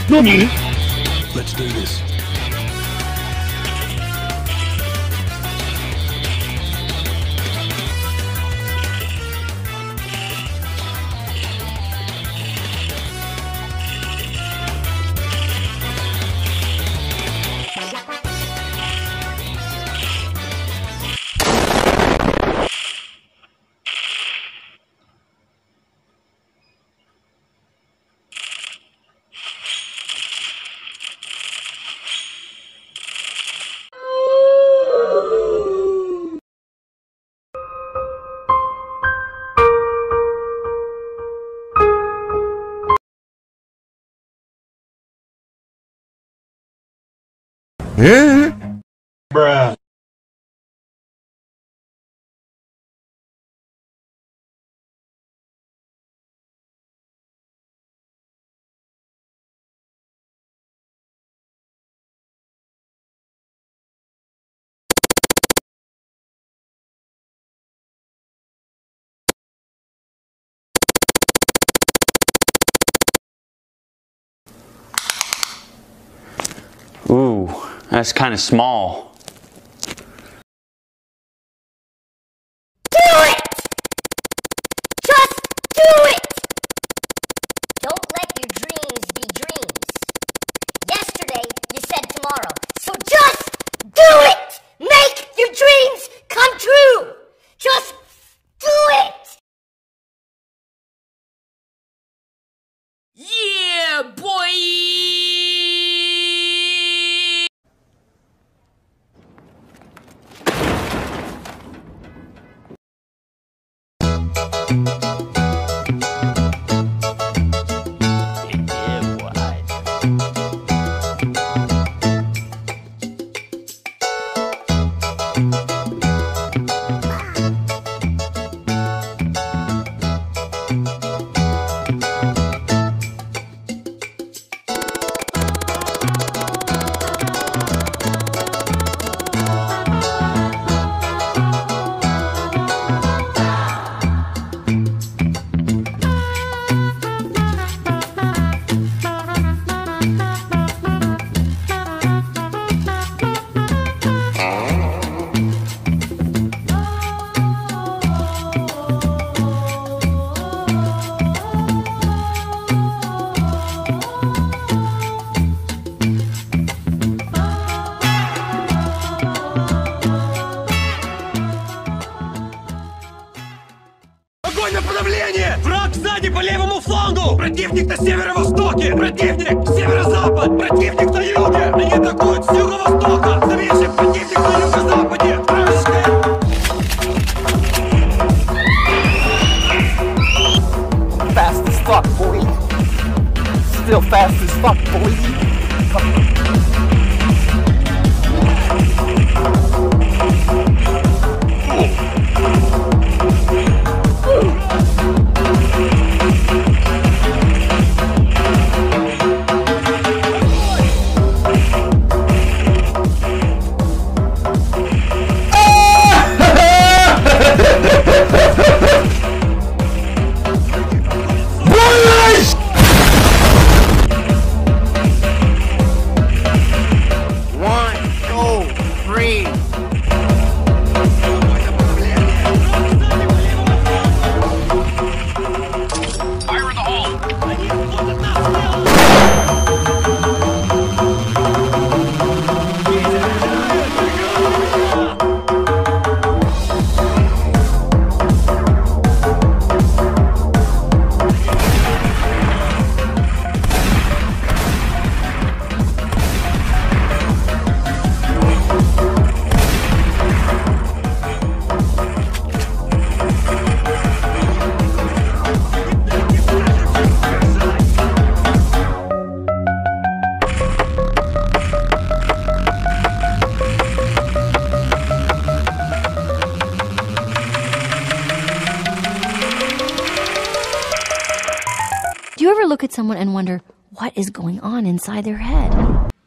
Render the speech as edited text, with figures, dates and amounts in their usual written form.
何？ Let's do this. Bruh. Ooh, that's kind of small. Do it! Just do it! Don't let your dreams be dreams. Yesterday, you said tomorrow. So just do it! Make your dreams come true! Just do it! Yeah, boy! Огонь на подавление! Враг сзади по левому флангу! Противник на северо-востоке! Противник! Северо-запад! Противник на юге! Они атакуют с юго-востока! Заметьте, противник на юго-западе! Вражеская! Fast as fuck, boy. Still fast as fuck, boy. Do you ever look at someone and wonder what is going on inside their head?